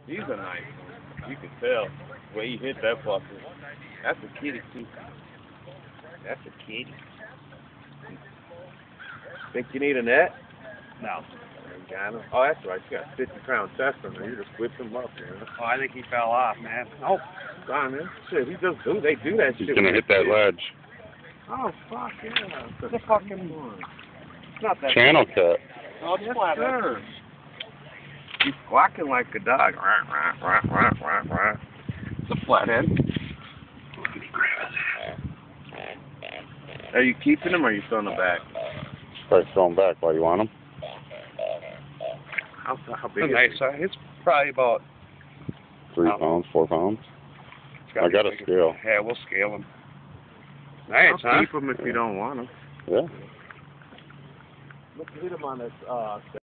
He's a nice one. You can tell the way he hit that fucker. That's a kitty too. That's a kitty. Think you need a net? No. Got him. Oh, that's right. You got 50-pound chest on there. You just whipped him up, man. Oh, I think he fell off, man. Oh, Fine, man. Shit, they do that shit. He's gonna hit that ledge. Oh, fuck yeah. it's a fucking one. It's not that. Channel cat. Oh, it's flat. Sure. He's squawking like a dog. It's a flathead. Are you keeping him or are you throwing him back? Probably throw him back while you want him. How big It's a is nice he? size. It's probably about 3 pounds, 4 pounds. I got a scale. Yeah, we'll scale him. Nice, I'll huh? keep him if you don't want him. Yeah. Let's hit him on this